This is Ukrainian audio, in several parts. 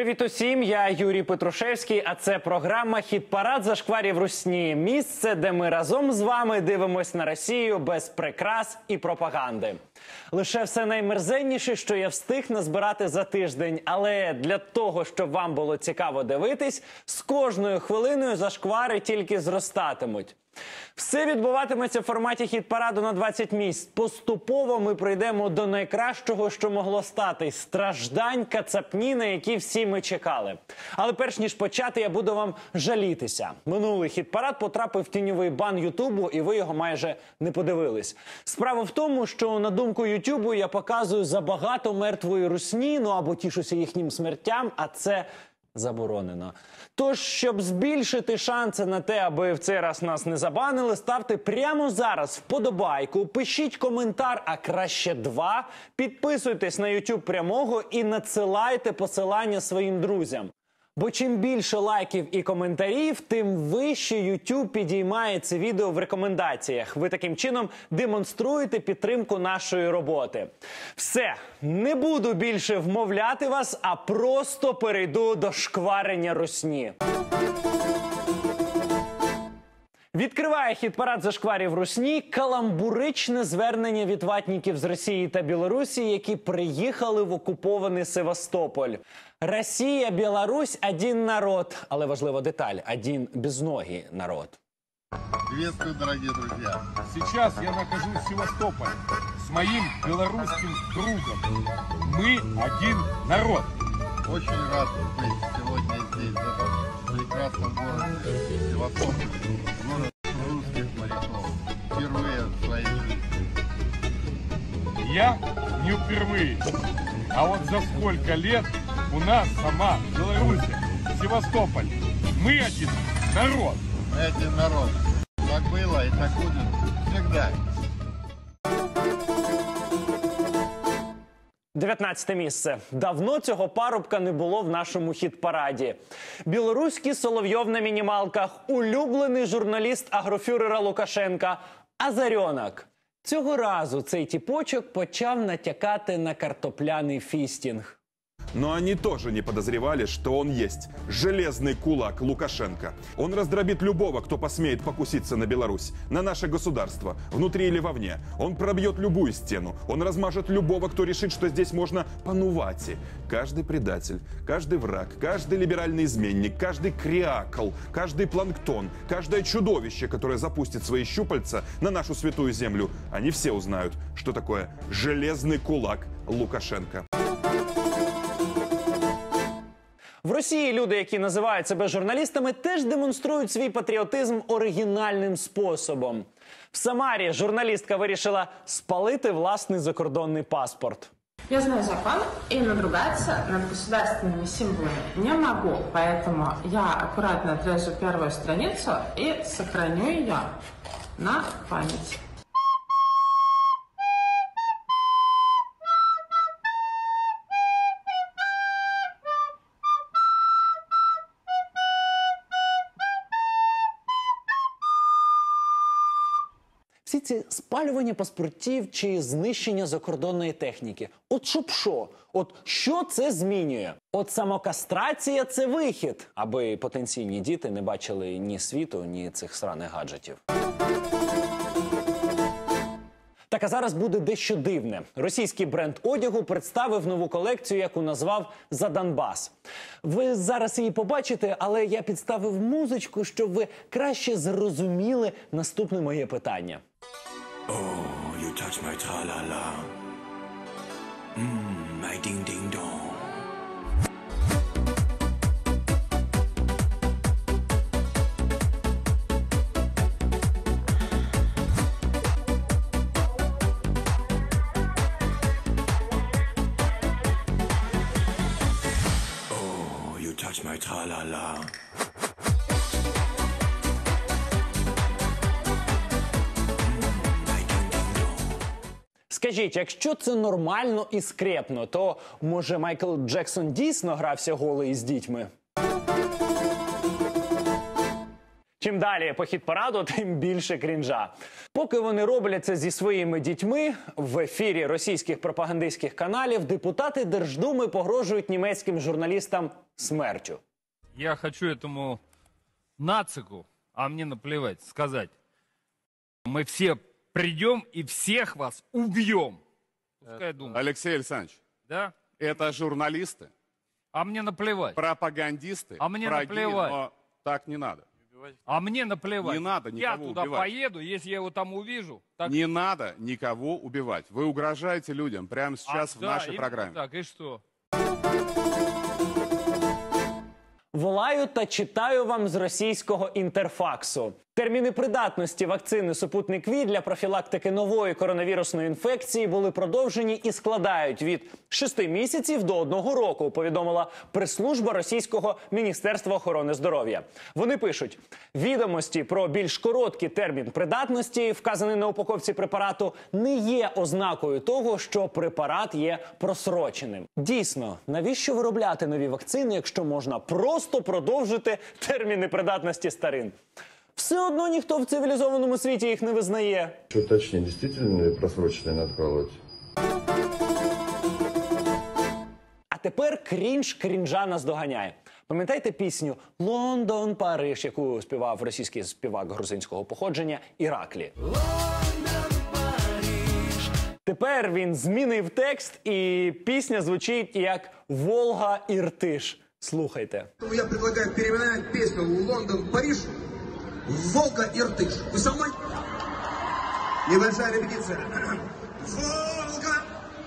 Привіт усім, я Юрій Петрушевський, а це програма «Хіт-парад зашкварів русні». Місце, де ми разом з вами дивимось на Росію без прикрас і пропаганди. Лише все наймерзенніше, що я встиг назбирати за тиждень. Але для того, щоб вам було цікаво дивитись, з кожною хвилиною зашквари тільки зростатимуть. Все відбуватиметься в форматі хіт-параду на 20 місць. Поступово ми прийдемо до найкращого, що могло стати – страждань, кацапні, на які всі ми чекали. Але перш ніж почати, я буду вам жалітися. Минулий хіт-парад потрапив в тіньовий бан Ютубу, і ви його майже не подивились. Справа в тому, що, на думку Ютубу, я показую забагато мертвої русні, або тішуся їхнім смертям, а це заборонено. Тож, щоб збільшити шанси на те, аби в цей раз нас не забанили, ставте прямо зараз вподобайку, пишіть коментар, а краще 2, підписуйтесь на YouTube прямого і надсилайте посилання своїм друзям. Бо чим більше лайків і коментарів, тим вище YouTube підіймає це відео в рекомендаціях. Ви таким чином демонструєте підтримку нашої роботи. Все, не буду більше вмовляти вас, а просто перейду до шкварення русні. Відкриває хіт-парад зашкварів русні каламбуричне звернення від ватників з Росії та Білорусі, які приїхали в окупований Севастополь. Росія, Білорусь – один народ. Але важлива деталь – один безногий народ. Приветствую, дорогие друзья. Сейчас я нахожусь в Севастополе с моим белорусским другом. Мы один народ. Очень рад быть сегодня здесь, в этом прекрасном городе Севастополь. Город русских моряков. Впервые в своей жизни. Я не впервые. А вот за сколько лет у нас сама Белоруссия, Севастополь. Мы один народ. Мы один народ. Так было и так будет всегда. 19 місце. Давно цього парубка не було в нашому хіт-параді. Білоруський Соловйов на мінімалках, улюблений журналіст агрофюрера Лукашенка Азарьонок. Цього разу цей тіпочок почав натякати на картопляний фістінг. Но они тоже не подозревали, что он есть железный кулак Лукашенко. Он раздробит любого, кто посмеет покуситься на Беларусь, на наше государство, внутри или вовне. Он пробьет любую стену. Он размажет любого, кто решит, что здесь можно по-нувати. Каждый предатель, каждый враг, каждый либеральный изменник, каждый креакл, каждый планктон, каждое чудовище, которое запустит свои щупальца на нашу святую землю, они все узнают, что такое железный кулак Лукашенко. В Росії люди, які називають себе журналістами, теж демонструють свій патріотизм оригінальним способом. В Самарі журналістка вирішила спалити власний закордонний паспорт. Я знаю закон, и надругаться над государственными символами не могу, поэтому я аккуратно отрежу первую страницу и сохраню ее на память. Всі ці спалювання паспортів чи знищення закордонної техніки. От щоб що? От що це змінює? От самокастрація – це вихід, аби потенційні діти не бачили ні світу, ні цих сраних гаджетів. Так, а зараз буде дещо дивне. Російський бренд одягу представив нову колекцію, яку назвав «За Донбас». Ви зараз її побачите, але я підставив музичку, щоб ви краще зрозуміли наступне моє питання. Oh, you touch my tra-la-la. My ding-ding-dong. Oh, you touch my tra-la-la. Скажіть, якщо це нормально і скрепно, то, може, Майкл Джексон дійсно грався голий з дітьми? Чим далі по хіт-параду, тим більше крінжа. Поки вони роблять це зі своїми дітьми, в ефірі російських пропагандистських каналів депутати Держдуми погрожують німецьким журналістам смертю. Я хочу этому нацику, а мне наплевать, сказать. Мы все придем и всех вас убьем. Пускай думают. Алексей Александрович, Да? это журналисты, А мне наплевать. пропагандисты, А мне враги, наплевать. но так не надо. А мне наплевать. Не надо Я никого туда убивать. поеду, если я его там увижу. Так... Не надо никого убивать. Вы угрожаете людям прямо сейчас в да, нашей именно программе. Так, и что? Волаю та читаю вам з російського інтерфаксу. Терміни придатності вакцини «Супутник Ві» для профілактики нової коронавірусної інфекції були продовжені і складають від 6 місяців до 1 року, повідомила прес-служба російського Міністерства охорони здоров'я. Вони пишуть, відомості про більш короткий термін придатності, вказаний на упаковці препарату, не є ознакою того, що препарат є просроченим. Дійсно, навіщо виробляти нові вакцини, якщо можна просто продовжити терміни придатності старин? Все одно ніхто в цивілізованому світі їх не визнає. Что точнее, действительно просроченные надо колоть? А тепер крінж крінжа наздоганяє. Пам'ятаєте пісню «Лондон, Париж», яку співав російський співак грузинського походження Іраклі? Тепер він змінив текст, і пісня звучить як «Волга, Іртиш». Слухайте. Я предлагаю переименовать песню «Лондон, Париж» в «Волга, Иртыш». Вы со мной? Небольшая репетиция. Волга.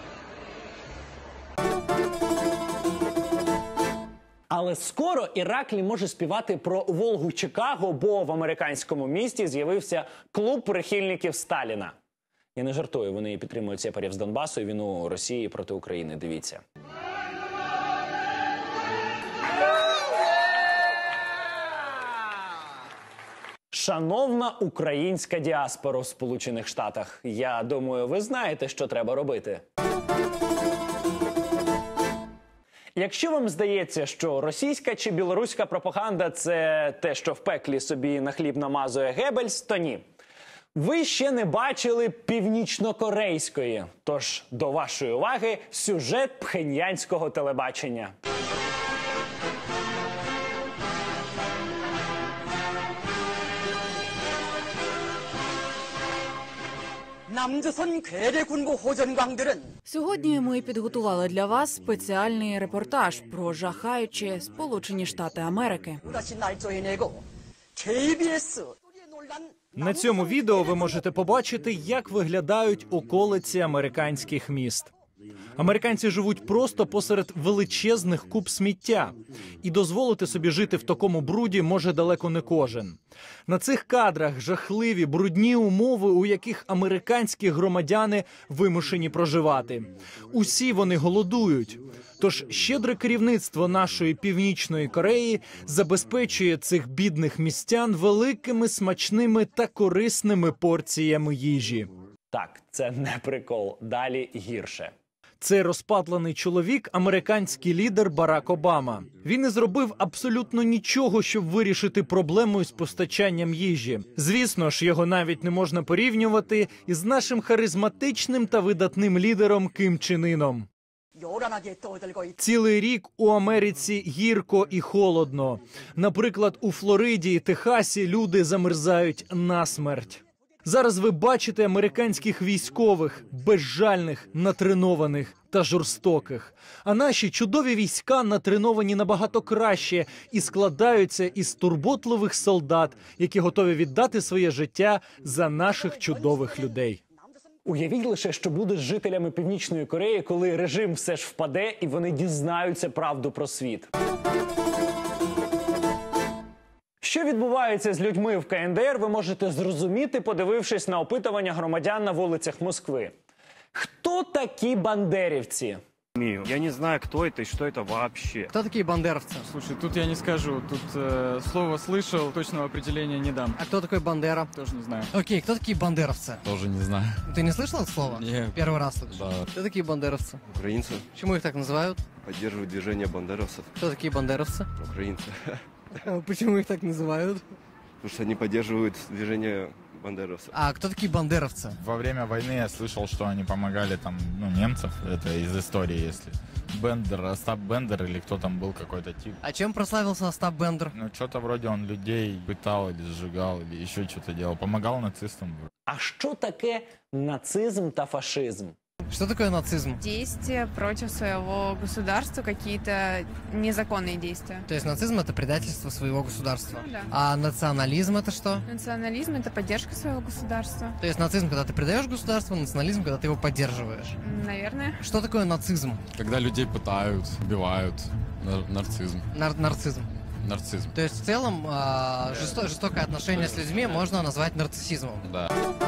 Але скоро Іраклі може співати про Волгу Чикаго, бо в американському місті з'явився клуб прихильників Сталіна. Я не жартую, вони підтримують сепарів з Донбасу і війну Росії проти України. Дивіться. Шановна українська діаспора в Сполучених Штатах, я думаю, ви знаєте, що треба робити. Якщо вам здається, що російська чи білоруська пропаганда – це те, що в пеклі собі на хліб намазує Геббельс, то ні. Ви ще не бачили північнокорейської. Тож, до вашої уваги, сюжет пхеньянського телебачення. 남조선 괴뢰군부 호전광들은 Сьогодні ми підготували для вас спеціальний репортаж про жахаючі Сполучені Штати Америки. 다시 날조해내고 KBS На цьому відео ви можете побачити, як виглядають околиці американських міст. Американці живуть просто посеред величезних куп сміття. І дозволити собі жити в такому бруді може далеко не кожен. На цих кадрах жахливі, брудні умови, у яких американські громадяни вимушені проживати. Усі вони голодують. Тож щедре керівництво нашої Північної Кореї забезпечує цих бідних містян великими, смачними та корисними порціями їжі. Так, це не прикол. Далі гірше. Цей розпатлений чоловік – американський лідер Барак Обама. Він не зробив абсолютно нічого, щоб вирішити проблему із постачанням їжі. Звісно ж, його навіть не можна порівнювати із нашим харизматичним та видатним лідером Кім Чен Іном. 요란하게 떠들고 있 Цілий рік у Америці гірко і холодно. Наприклад, у Флориді і Техасі люди замерзають насмерть. Зараз ви бачите американських військових, безжальних, натренованих та жорстоких. А наші чудові війська натреновані набагато краще і складаються із турботливих солдат, які готові віддати своє життя за наших чудових людей. Уявіть лише, що буде з жителями Північної Кореї, коли режим все ж впаде і вони дізнаються правду про світ. Що відбувається з людьми в КНДР, ви можете зрозуміти, подивившись на опитування громадян на вулицях Москви. Хто такі бандерівці? Я не знаю, кто это и что это вообще. Кто такие бандеровцы? Слушай, тут я не скажу. Тут слово слышал, точного определения не дам. А кто такой Бандера? Тоже не знаю. Окей, кто такие бандеровцы? Тоже не знаю. Ты не слышал это слово? Нет. Первый раз слышу. Да. Кто такие бандеровцы? Украинцы. Почему их так называют? Поддерживают движение бандеровцев. Кто такие бандеровцы? Украинцы. Почему их так называют? потому что они поддерживают движение бандеровцев. А кто такие бандеровцы? Во время войны я слышал, что они помогали там, немцев, это из истории, если. Бендер, Остап Бендер или кто там был, какой-то тип. А чем прославился Остап Бендер? Что-то вроде он людей пытал или сжигал, или еще что-то делал. Помогал нацистам. А що таке нацизм та фашизм? Что такое нацизм? Действия против своего государства, какие-то незаконные действия. То есть нацизм — это предательство своего государства. Ну, да. А национализм — это что? Национализм — это поддержка своего государства. То есть нацизм, когда ты предаешь государство, национализм, когда ты его поддерживаешь. Наверное. Что такое нацизм? Когда людей пытают, убивают. Нарцизм. Нарцизм. Нарцизм. То есть в целом жестокое отношение с людьми можно назвать нарциссизмом. Да.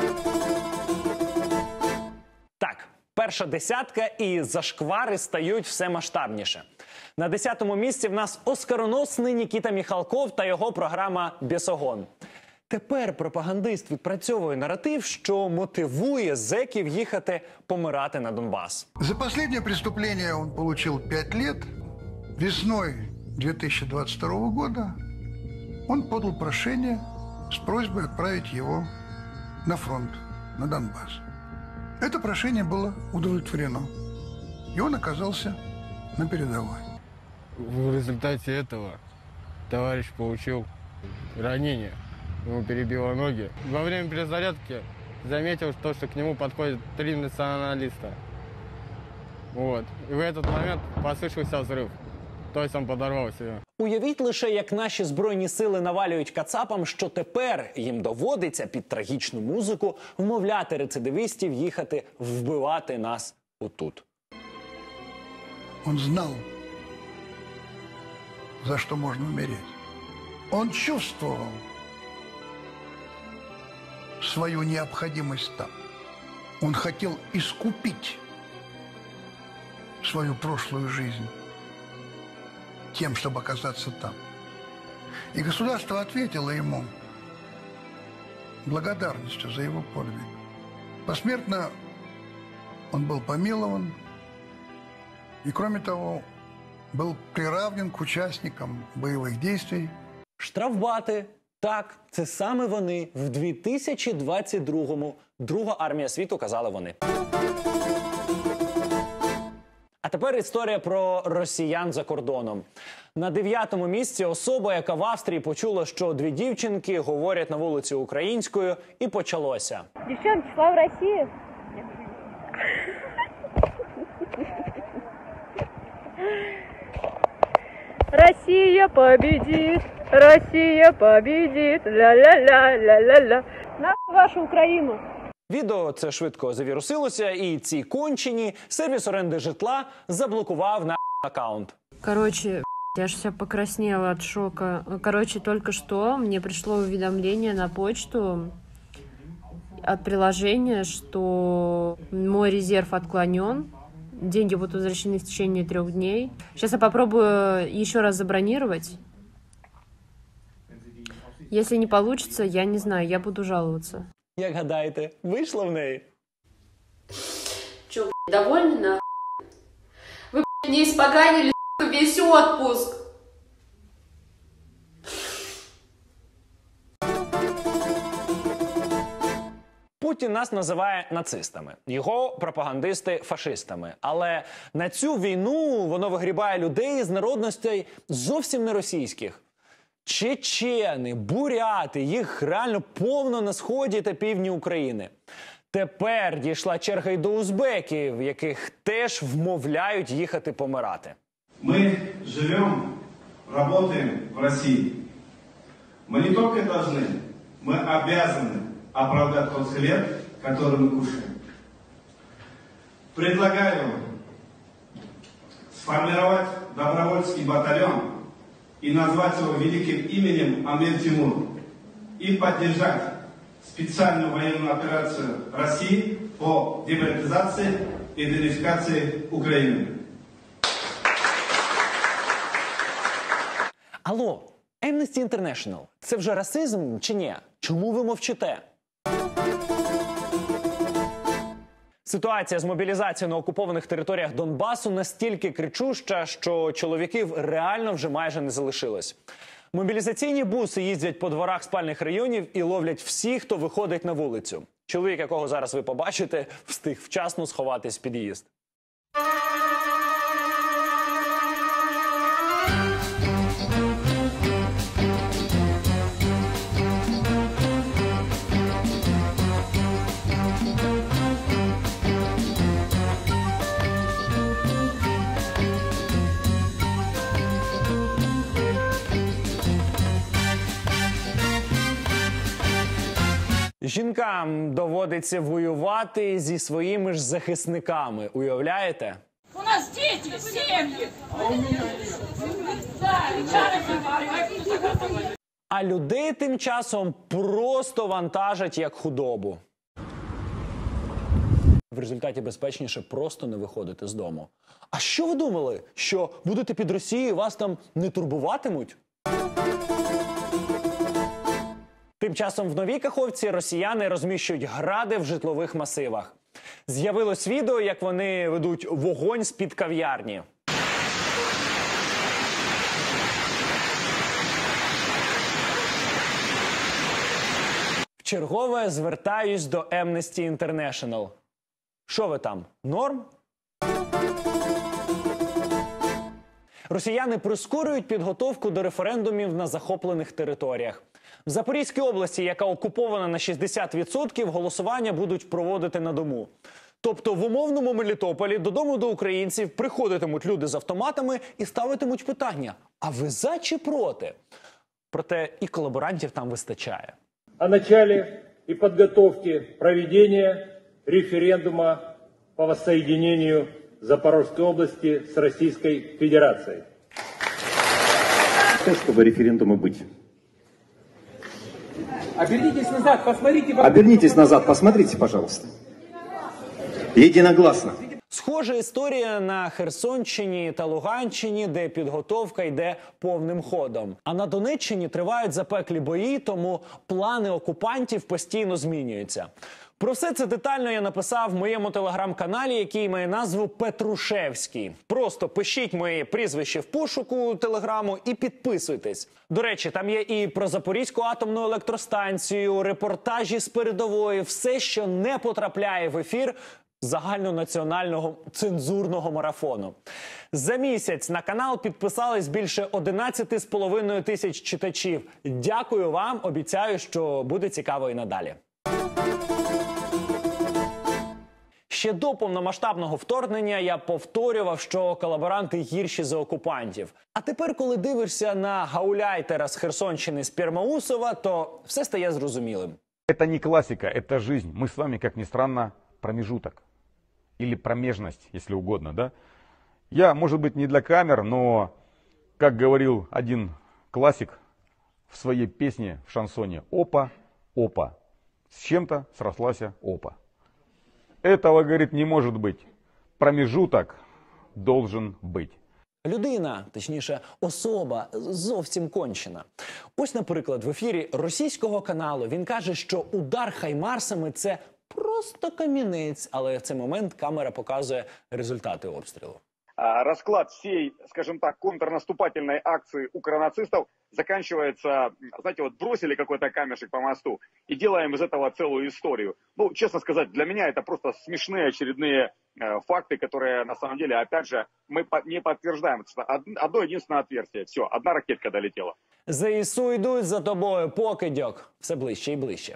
Так, перша десятка і зашквари стають все масштабніше. На 10-му місці в нас оскароносний Нікіта Міхалков та його програма «Бєсогон». Тепер пропагандист відпрацьовує наратив, що мотивує зеків їхати помирати на Донбас. За последнее преступление он получил 5 лет. Весной 2022 года он подал прошение с просьбой отправить его на фронт, на Донбасс. Это прошение было удовлетворено, и он оказался на передовой. В результате этого товарищ получил ранение, ему перебило ноги. Во время перезарядки заметил, что к нему подходят 3 националиста. Вот. И в этот момент послышался взрыв. То есть он подорвал себя. Уявіть лише, як наші Збройні сили навалюють кацапам, що тепер їм доводиться під трагічну музику вмовляти рецидивістів їхати вбивати нас отут. Он знал, за что можно умереть. Он чувствовал свою необходимость там. Он хотел искупить свою прошлую жизнь тем, чтобы оказаться там. И государство ответило ему благодарностью за его подвиг. Посмертно он был помилован и, кроме того, был приравнен к участникам боевых действий. Штрафбати. Так, це саме вони. В 2022-му Друга армія світу, казали вони. А тепер історія про росіян за кордоном. На 9-му місці особа, яка в Австрії почула, що 2 дівчинки говорять на вулиці українською, і почалося. Девчонки, слава России! Россия победит! Россия победит! Ля-ля-ля-ля-ля-ля! Нахуй вашу Україну! Відео це швидко завірусилося, і ці кончені сервіс оренди житла заблокував на аккаунт. Короче, я же вся покраснела от шока. Короче, только что мне пришло уведомление на почту от приложения, что мой резерв отклонен. Деньги будут возвращены в течение 3 дней. Сейчас я попробую еще раз забронировать. Если не получится, я не знаю, я буду жаловаться. Як гадаєте, вийшло в неї? Че, довольны нахуй? Вы, не испоганили весь отпуск. Путін нас називає нацистами, його пропагандисти фашистами. Але на цю війну воно вигрібає людей з народностей зовсім не російських. Чечени, буряти, їх реально повно на сході та півдні України. Тепер дійшла черга й до узбеків, яких теж вмовляють їхати помирати. Мы живем, работаем в России. Мы не только должны, мы обязаны оправдать тот хлеб, который мы кушаем. Предлагаю сформировать добровольский батальон и назвать его великим именем Амир Тимур и поддержать специальную военную операцию России по демократизации и денацификации Украины. Алло, Amnesty International, це вже расизм чи ні? Чому ви мовчите? Ситуація з мобілізацією на окупованих територіях Донбасу настільки кричуща, що чоловіків реально вже майже не залишилось. Мобілізаційні буси їздять по дворах спальних районів і ловлять всіх, хто виходить на вулицю. Чоловік, якого зараз ви побачите, встиг вчасно сховатись в під'їзд. Жінкам доводиться воювати зі своїми ж захисниками. Уявляєте? У нас діти, сім'ї. А людей тим часом просто вантажать як худобу. В результаті безпечніше просто не виходити з дому. А що ви думали? Що будете під Росією, вас там не турбуватимуть? Тим часом в Новій Каховці росіяни розміщують гради в житлових масивах. З'явилось відео, як вони ведуть вогонь з-під кав'ярні. Вчергове звертаюсь до Amnesty International. Що ви там, норм? Росіяни прискорюють підготовку до референдумів на захоплених територіях. В Запорізькій області, яка окупована на 60%, голосування будуть проводити на дому. Тобто в умовному Мелітополі додому до українців приходитимуть люди з автоматами і ставитимуть питання: а ви за чи проти? Проте і колаборантів там вистачає. О начале и подготовке проведения референдума по воссоединению Запорожской области с Российской Федерацией. Чтобы референдумы быть. Обернитесь назад, посмотрите. Обернитесь назад, посмотрите, пожалуйста. Единогласно. Схожа історія на Херсонщині та Луганщині, де підготовка йде повним ходом. А на Донеччині тривають запеклі бої, тому плани окупантів постійно змінюються. Про все це детально я написав в моєму телеграм-каналі, який має назву «Петрушевський». Просто пишіть моє прізвище в пошуку телеграму і підписуйтесь. До речі, там є і про Запорізьку атомну електростанцію, репортажі з передової, все, що не потрапляє в ефір загальнонаціонального цензурного марафону. За місяць на канал підписались більше 11,5 тисяч читачів. Дякую вам, обіцяю, що буде цікаво і надалі. Ще до повномасштабного вторгнення я повторював, що колаборанти гірші за окупантів. А тепер, коли дивишся на гауляйтера з Херсонщини Спірмаусова, то все стає зрозумілим. Это не классика, это жизнь. Мы с вами, как ни странно, промежуток. Или промежность, если угодно, да? Я, может быть, не для камер, но, как говорил один классик в своей песне в шансоне: «Опа, опа, с чем-то срослась опа». Этого, говорит, не может быть. Промежуток должен быть. Людина, точніше, особа, зовсім кончена. Ось, наприклад, в ефірі російського каналу він каже, що удар хаймарсами – це просто камінець, але в цей момент камера показує результати обстрілу. Расклад всей, скажем так, контрнаступательной акции укронацистов заканчивается, знаете, вот бросили какой-то камешек по мосту и делаем из этого целую историю. Ну, честно сказать, для меня это просто смешные очередные факты, которые, на самом деле, опять же, мы не подтверждаем. Одно единственное отверстие. Все, одна ракетка долетела. ЗСУ йдуть за тобою, покидьок. Все ближче і ближче.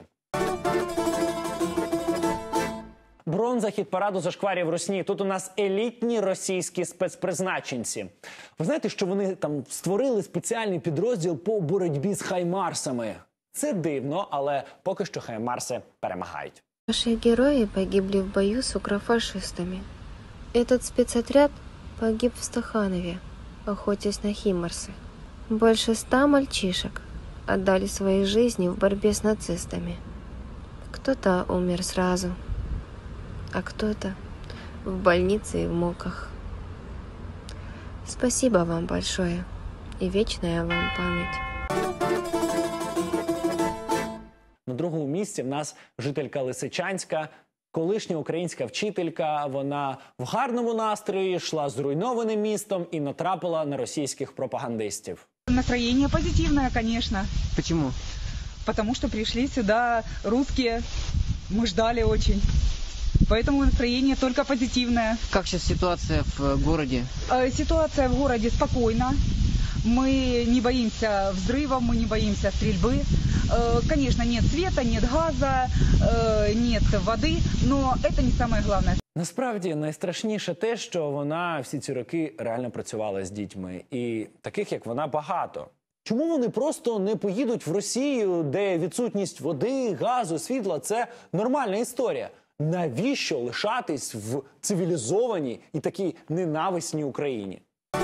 Бронза хіт-параду зашкварів русні. Тут у нас елітні російські спецпризначенці. Ви знаєте, що вони там створили спеціальний підрозділ по боротьбі з хаймарсами? Це дивно, але поки що хаймарси перемагають. Наши герои погибли в бою с укрофашистами. Этот спецотряд погиб в Стаханове, охотясь на химарсы. Больше 100 мальчишек отдали свои жизни в борьбе с нацистами. Кто-то умер сразу, а кто-то в больнице и в муках. Спасибо вам большое и вечная вам память. На другому місці в нас жителька Лисичанська, колишня українська вчителька. Вона в гарному настрої йшла зруйнованим містом і натрапила на російських пропагандистів. настроение позитивное, конечно. Почему? Потому что пришли сюда русские, мы ждали очень. Поэтому настроение только позитивное. Как сейчас ситуация в городе? Ситуация в городе спокойна. Мы не боимся взрывов, мы не боимся стрельбы. Конечно, нет света, нет газа, нет воды, но это не самое главное. Насправді найстрашніше те, що вона всі ці роки реально працювала з дітьми. І таких, як вона, багато. Чому вони просто не поїдуть в Росію, де відсутність води, газу, світла – це нормальна історія? Навіщо лишатись в цивілізованій і такій ненависній Україні?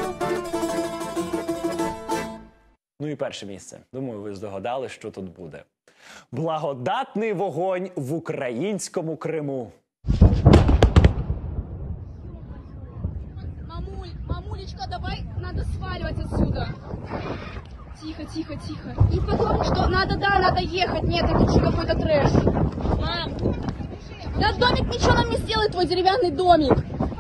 Ну і перше місце. Думаю, ви здогадали, що тут буде. Благодатний вогонь в українському Криму. Мамулечка, давай, надо сваливать отсюда. Тихо, тихо, тихо. И потом, что надо, да, надо ехать. Нет, это уже какой-то трэш. Мам, да домик ничего нам не сделает, твой деревянный домик.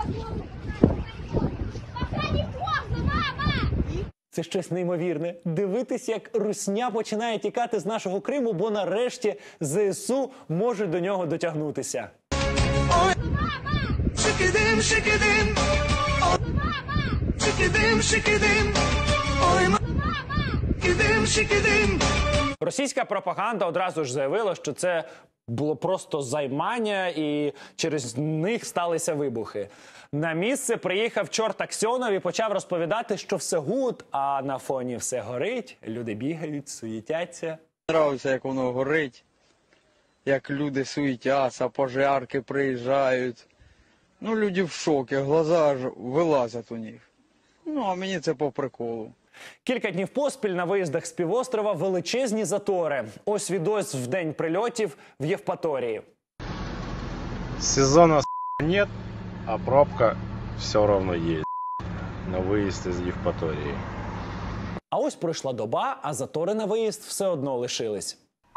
Пока не поздно, мама! Це щось неймовірне. Дивитись, як русня починає тікати з нашого Криму, бо нарешті ЗСУ можуть до нього дотягнутися. Ой, мама! Шикидим, шикидим. Шикидим, шикидим. Ой, мама! Шикидим, шикидим. Російська пропаганда одразу ж заявила, що це було просто займання і через них сталися вибухи. На місце приїхав чорт Аксьонов і почав розповідати, що все гуд, а на фоні все горить, люди бігають, суєтяться. Подобається, як воно горить, як люди суетяться, пожарки приїжджають. Ну, люди в шокі, глаза аж вилазять у них. Ну, а мені це по приколу. Кілька днів поспіль на виїздах з півострова величезні затори. Ось відос в день прильотів в Євпаторії. Сезона нет, а пробка все равно есть на виїзд із Євпаторії. А ось пройшла доба, а затори на виїзд все одно лишились.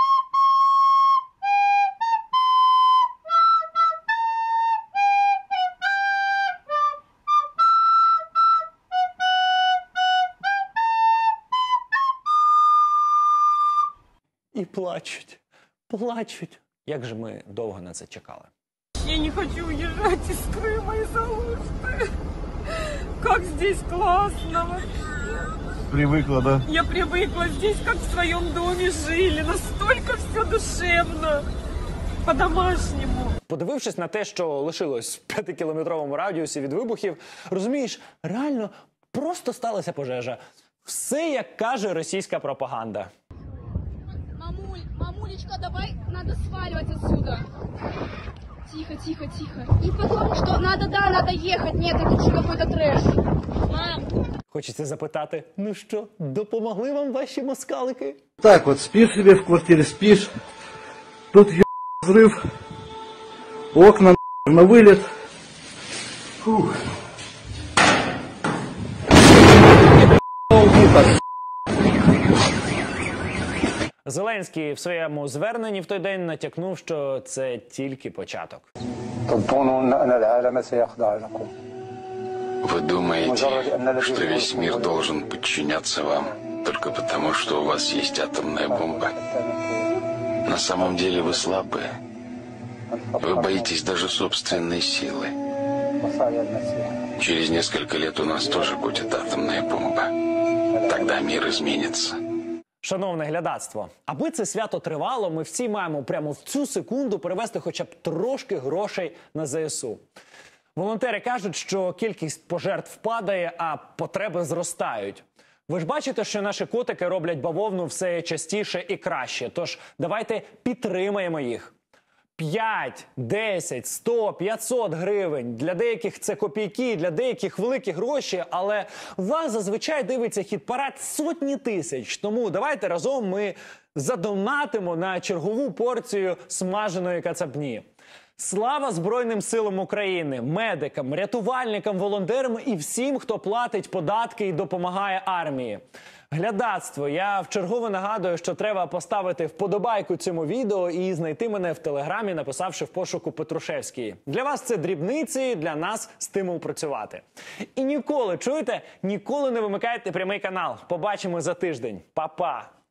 І плачуть, плачуть. Як же ми довго на це чекали. Я не хочу уезжать из Крыма из-за Алушты. Как здесь классно вообще. Привыкла, да? Я привыкла здесь, как в своем доме жили. Настолько все душевно. По-домашнему. Подивившись на те, що лишилось в 5-кілометровому радіусі від вибухів, розумієш, реально просто сталася пожежа. Все, як каже російська пропаганда. Мамулечка, давай, надо сваливать отсюда. Тихо, тихо, тихо. И потом, что надо, да, надо ехать. Нет, это уже какой-то трэш. Мам. Хочеться запитати, ну що, допомогли вам ваші москалики? Так вот, спишь себе в квартире, спишь, тут взрыв, окна на вылет. Фух. Зеленський в своєму зверненні в той день натякнув, що це тільки початок. Вы думаете, что весь мир должен подчиняться вам только потому, что у вас есть атомная бомба? На самом деле вы слабые. Вы боитесь даже собственной силы. Через несколько лет у нас тоже будет атомная бомба. Тогда мир изменится. Шановне глядацтво, аби це свято тривало, ми всі маємо прямо в цю секунду перевести хоча б трошки грошей на ЗСУ. Волонтери кажуть, що кількість пожертв падає, а потреби зростають. Ви ж бачите, що наші котики роблять бавовну все частіше і краще, тож давайте підтримаємо їх. 5, 10, 100, 500 гривень. Для деяких це копійки, для деяких великі гроші, але вас зазвичай дивиться хіт-парад сотні тисяч. Тому давайте разом ми задонатимо на чергову порцію смаженої кацапні. Слава Збройним силам України, медикам, рятувальникам, волонтерам і всім, хто платить податки і допомагає армії. Глядацтво, я вчергове нагадую, що треба поставити вподобайку цьому відео і знайти мене в Телеграмі, написавши в пошуку Петрушевський. Для вас це дрібниці, для нас стимул працювати. І ніколи, чуєте, ніколи не вимикайте прямий канал. Побачимо за тиждень. Па-па!